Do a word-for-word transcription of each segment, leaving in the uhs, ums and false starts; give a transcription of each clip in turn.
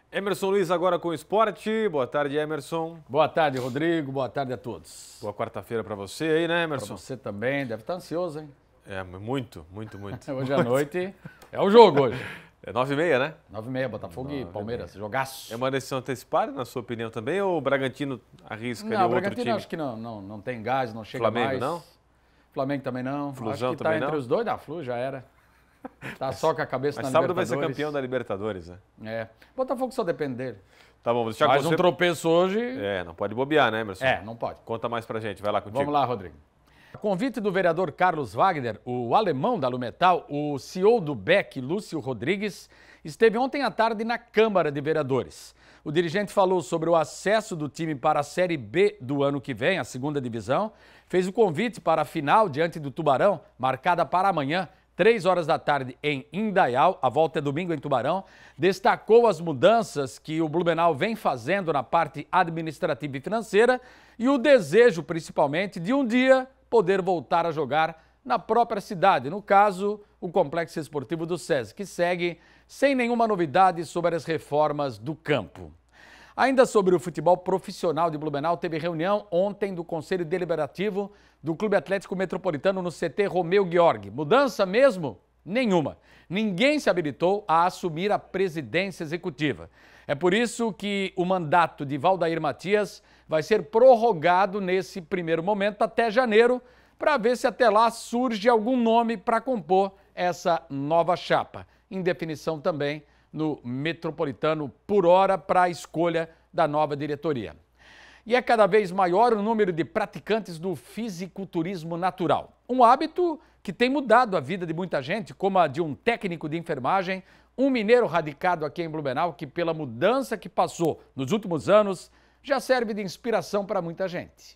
Emerson Luiz agora com o esporte. Boa tarde, Emerson. Boa tarde, Rodrigo. Boa tarde a todos. Boa quarta-feira para você aí, né, Emerson? Para você também. Deve estar ansioso, hein? É, muito, muito, muito. Hoje à noite é o jogo hoje. É nove e meia, né? Nove e meia, Botafogo e Palmeiras. Jogaço. É uma decisão antecipada, na sua opinião também, ou o Bragantino arrisca não, ali o outro Bragantino time? acho que não, não, não tem gás, não chega Flamengo, mais. não? Flamengo também não. Flusão acho que também tá entre não? os dois. Da Flu já era. Tá só com a cabeça Mas na sábado vai ser Libertadores. campeão da Libertadores, né? É. Botafogo só depende dele. Tá bom, vou deixar Mais com um você... tropeço hoje. É, não pode bobear, né, Emerson? É, não pode. Conta mais pra gente, vai lá contigo. Vamos lá, Rodrigo. A convite do vereador Carlos Wagner, o alemão da Lumetal, o C E O do B E C, Lúcio Rodrigues, esteve ontem à tarde na Câmara de Vereadores. O dirigente falou sobre o acesso do time para a Série B do ano que vem, a segunda divisão, fez o convite para a final diante do Tubarão, marcada para amanhã, três horas da tarde em Indaial, a volta é domingo em Tubarão, destacou as mudanças que o Blumenau vem fazendo na parte administrativa e financeira e o desejo, principalmente, de um dia poder voltar a jogar na própria cidade, no caso, o Complexo Esportivo do SESI, que segue sem nenhuma novidade sobre as reformas do campo. Ainda sobre o futebol profissional de Blumenau, teve reunião ontem do Conselho Deliberativo do Clube Atlético Metropolitano no C T Romeu Guiorgue. Mudança mesmo? Nenhuma. Ninguém se habilitou a assumir a presidência executiva. É por isso que o mandato de Valdair Matias vai ser prorrogado nesse primeiro momento até janeiro, para ver se até lá surge algum nome para compor essa nova chapa. Em definição também no Metropolitano por hora para a escolha da nova diretoria. E é cada vez maior o número de praticantes do fisiculturismo natural. Um hábito que tem mudado a vida de muita gente, como a de um técnico de enfermagem, um mineiro radicado aqui em Blumenau, que pela mudança que passou nos últimos anos, já serve de inspiração para muita gente.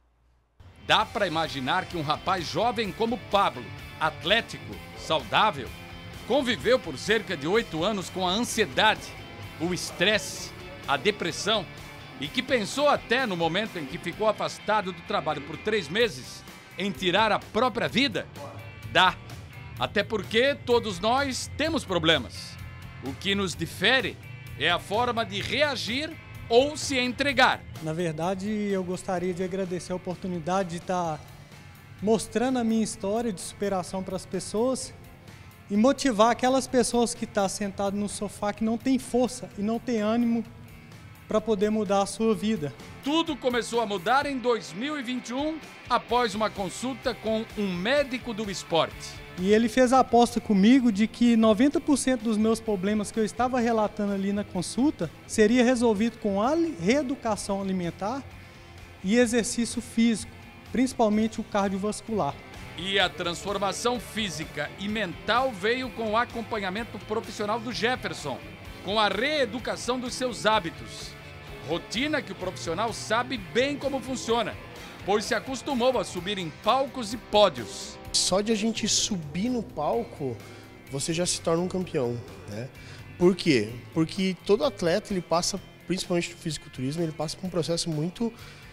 Dá para imaginar que um rapaz jovem como Pablo, atlético, saudável, conviveu por cerca de oito anos com a ansiedade, o estresse, a depressão e que pensou até no momento em que ficou afastado do trabalho por três meses em tirar a própria vida? Dá. Até porque todos nós temos problemas. O que nos difere é a forma de reagir ou se entregar. Na verdade, eu gostaria de agradecer a oportunidade de estar mostrando a minha história de superação para as pessoas e motivar aquelas pessoas que estão sentadas no sofá, que não tem força e não tem ânimo para poder mudar a sua vida. Tudo começou a mudar em dois mil e vinte e um, após uma consulta com um médico do esporte. E ele fez a aposta comigo de que noventa por cento dos meus problemas que eu estava relatando ali na consulta seria resolvido com a reeducação alimentar e exercício físico, principalmente o cardiovascular. E a transformação física e mental veio com o acompanhamento profissional do Jefferson, com a reeducação dos seus hábitos. Rotina que o profissional sabe bem como funciona, pois se acostumou a subir em palcos e pódios. Só de a gente subir no palco, você já se torna um campeão, né? Por quê? Porque todo atleta, ele passa, principalmente no fisiculturismo, ele passa por um processo muito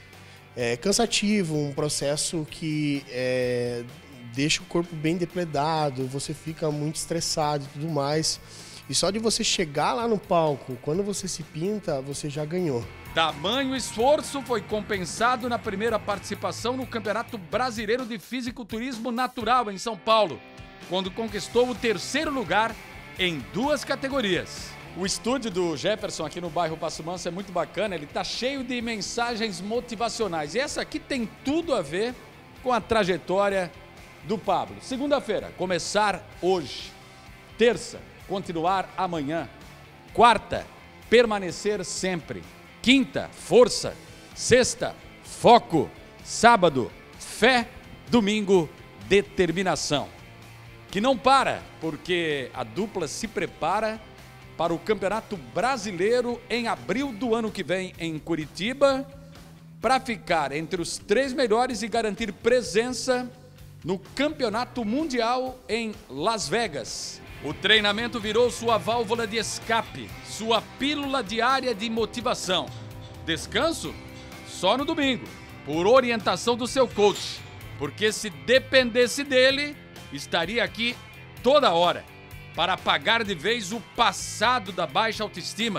é, cansativo, um processo que é, deixa o corpo bem depredado, você fica muito estressado e tudo mais. E só de você chegar lá no palco, quando você se pinta, você já ganhou. Tamanho esforço foi compensado na primeira participação no Campeonato Brasileiro de Fisiculturismo Natural em São Paulo, quando conquistou o terceiro lugar em duas categorias. O estúdio do Jefferson aqui no bairro Passo Manso é muito bacana, ele está cheio de mensagens motivacionais. E essa aqui tem tudo a ver com a trajetória do Pablo. Segunda-feira, começar hoje. Terça, continuar amanhã. Quarta, permanecer sempre. Quinta, força. Sexta, foco. Sábado, fé. Domingo, determinação. Que não para, porque a dupla se prepara para o Campeonato Brasileiro em abril do ano que vem em Curitiba, para ficar entre os três melhores e garantir presença no Campeonato Mundial em Las Vegas. O treinamento virou sua válvula de escape, sua pílula diária de motivação. Descanso? Só no domingo, por orientação do seu coach, porque se dependesse dele, estaria aqui toda hora para apagar de vez o passado da baixa autoestima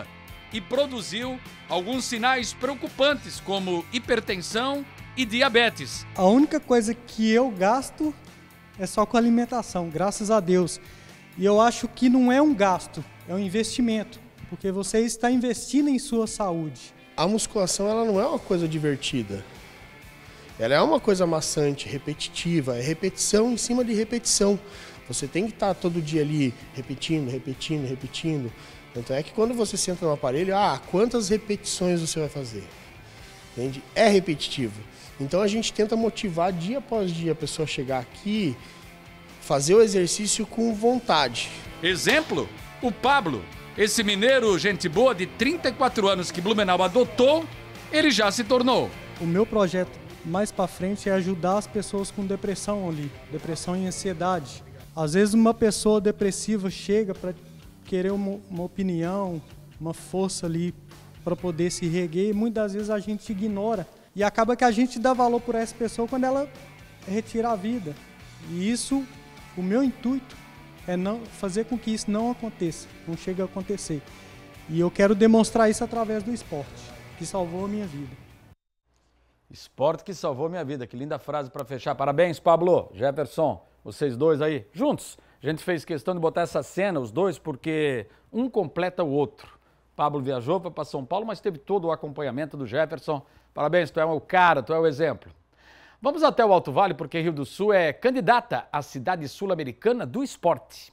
e produziu alguns sinais preocupantes, como hipertensão e diabetes. A única coisa que eu gasto é só com alimentação, graças a Deus. E eu acho que não é um gasto, é um investimento, porque você está investindo em sua saúde. A musculação ela não é uma coisa divertida. Ela é uma coisa maçante, repetitiva, é repetição em cima de repetição. Você tem que estar todo dia ali repetindo, repetindo, repetindo. Tanto é que quando você senta no aparelho, ah, quantas repetições você vai fazer? Entende? É repetitivo. Então a gente tenta motivar dia após dia a pessoa a chegar aqui, fazer o exercício com vontade. Exemplo, o Pablo, esse mineiro gente boa de trinta e quatro anos que Blumenau adotou, ele já se tornou. O meu projeto mais para frente é ajudar as pessoas com depressão ali, depressão e ansiedade. Às vezes uma pessoa depressiva chega para querer uma, uma opinião, uma força ali para poder se reerguer e muitas vezes a gente ignora. E acaba que a gente dá valor por essa pessoa quando ela retira a vida. E isso, o meu intuito é não fazer com que isso não aconteça, não chegue a acontecer. E eu quero demonstrar isso através do esporte, que salvou a minha vida. Esporte que salvou minha vida, que linda frase para fechar. Parabéns, Pablo, Jefferson, vocês dois aí, juntos. A gente fez questão de botar essa cena, os dois, porque um completa o outro. Pablo viajou para São Paulo, mas teve todo o acompanhamento do Jefferson. Parabéns, tu é o cara, tu é o exemplo. Vamos até o Alto Vale, porque Rio do Sul é candidata à cidade sul-americana do esporte.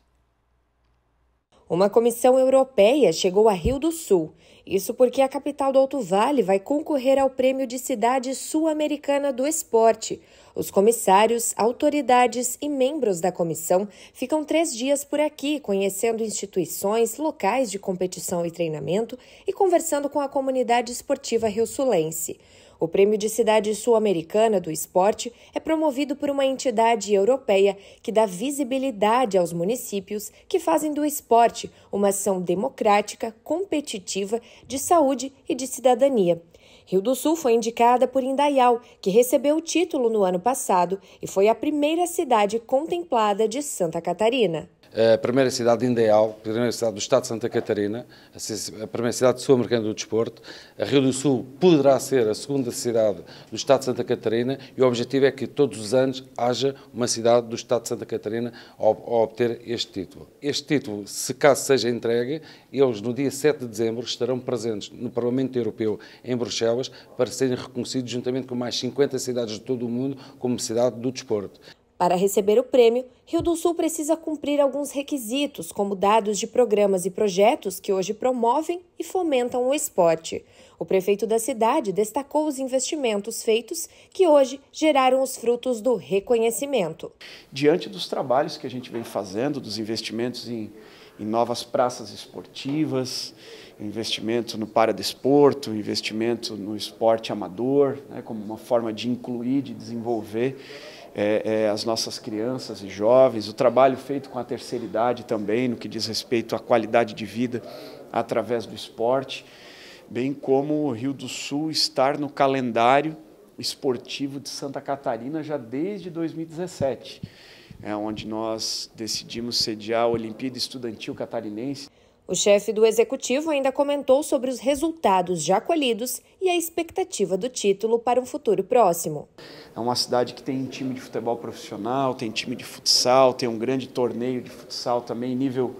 Uma comissão europeia chegou a Rio do Sul. Isso porque a capital do Alto Vale vai concorrer ao Prêmio de Cidade Sul-Americana do Esporte. Os comissários, autoridades e membros da comissão ficam três dias por aqui, conhecendo instituições, locais de competição e treinamento e conversando com a comunidade esportiva rio-sulense. O Prêmio de Cidade Sul-Americana do Esporte é promovido por uma entidade europeia que dá visibilidade aos municípios que fazem do esporte uma ação democrática, competitiva, de saúde e de cidadania. Rio do Sul foi indicada por Indaial, que recebeu o título no ano passado e foi a primeira cidade contemplada de Santa Catarina. A primeira cidade de Indaial, a primeira cidade do estado de Santa Catarina, a primeira cidade sul-americana do desporto. A Rio do Sul poderá ser a segunda cidade do estado de Santa Catarina e o objetivo é que todos os anos haja uma cidade do estado de Santa Catarina a obter este título. Este título, se caso seja entregue, eles no dia sete de dezembro estarão presentes no Parlamento Europeu em Bruxelas para serem reconhecidos juntamente com mais cinquenta cidades de todo o mundo como cidade do desporto. Para receber o prêmio, Rio do Sul precisa cumprir alguns requisitos, como dados de programas e projetos que hoje promovem e fomentam o esporte. O prefeito da cidade destacou os investimentos feitos que hoje geraram os frutos do reconhecimento. Diante dos trabalhos que a gente vem fazendo, dos investimentos em, em novas praças esportivas, investimento no paradesporto, investimento no esporte amador, né, como uma forma de incluir, de desenvolver É, é, as nossas crianças e jovens, o trabalho feito com a terceira idade também, no que diz respeito à qualidade de vida através do esporte, bem como o Rio do Sul estar no calendário esportivo de Santa Catarina já desde dois mil e dezessete, é, onde nós decidimos sediar a Olimpíada Estudantil Catarinense. O chefe do executivo ainda comentou sobre os resultados já colhidos e a expectativa do título para um futuro próximo. É uma cidade que tem time de futebol profissional, tem time de futsal, tem um grande torneio de futsal também, nível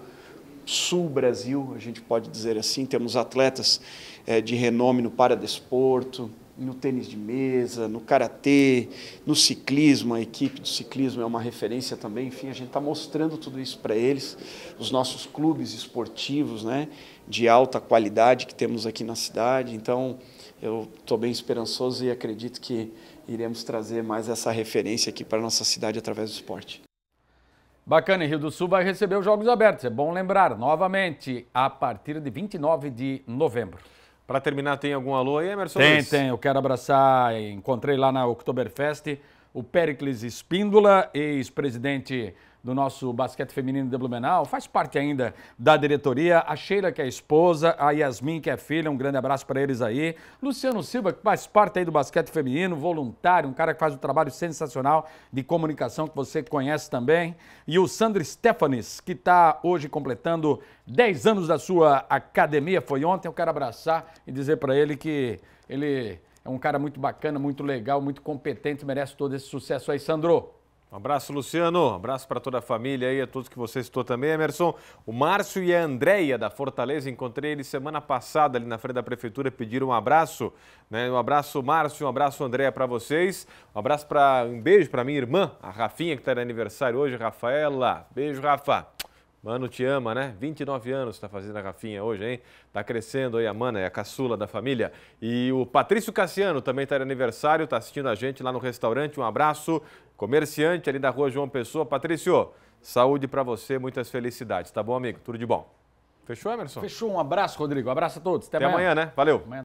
sul Brasil, a gente pode dizer assim. Temos atletas é, de renome no paradesporto, no tênis de mesa, no karatê, no ciclismo. A equipe do ciclismo é uma referência também. Enfim, a gente está mostrando tudo isso para eles, os nossos clubes esportivos, né, de alta qualidade que temos aqui na cidade. Então, eu estou bem esperançoso e acredito que iremos trazer mais essa referência aqui para a nossa cidade através do esporte. Bacana, e Rio do Sul vai receber os Jogos Abertos. É bom lembrar, novamente, a partir de vinte e nove de novembro. Para terminar, tem algum alô aí, Emerson? Tem, Luiz? tem. Eu quero abraçar, encontrei lá na Oktoberfest o Péricles Espíndola, ex-presidente do nosso basquete feminino de Blumenau, faz parte ainda da diretoria, a Sheila, que é a esposa, a Yasmin, que é filha, um grande abraço para eles aí, Luciano Silva, que faz parte aí do basquete feminino, voluntário, um cara que faz um trabalho sensacional de comunicação que você conhece também, e o Sandro Stefanis, que está hoje completando dez anos da sua academia, foi ontem. Eu quero abraçar e dizer para ele que ele é um cara muito bacana, muito legal, muito competente, merece todo esse sucesso aí, Sandro. Um abraço, Luciano. Um abraço para toda a família aí, a todos que você citou também, Emerson. O Márcio e a Andréia da Fortaleza, encontrei eles semana passada ali na frente da prefeitura, pediram um abraço, né? Um abraço, Márcio, um abraço, Andréia, para vocês. Um abraço, para um beijo para minha irmã, a Rafinha, que está de aniversário hoje, Rafaela. Beijo, Rafa. Mano, te ama, né? vinte e nove anos está fazendo a Rafinha hoje, hein? Tá crescendo aí a mana, é a caçula da família. E o Patrício Cassiano também está de aniversário, está assistindo a gente lá no restaurante. Um abraço, comerciante ali da rua João Pessoa. Patrício, saúde para você, muitas felicidades, tá bom, amigo? Tudo de bom. Fechou, Emerson? Fechou, um abraço, Rodrigo. Um abraço a todos. Até, Até amanhã. amanhã, né? Valeu. Amanhã.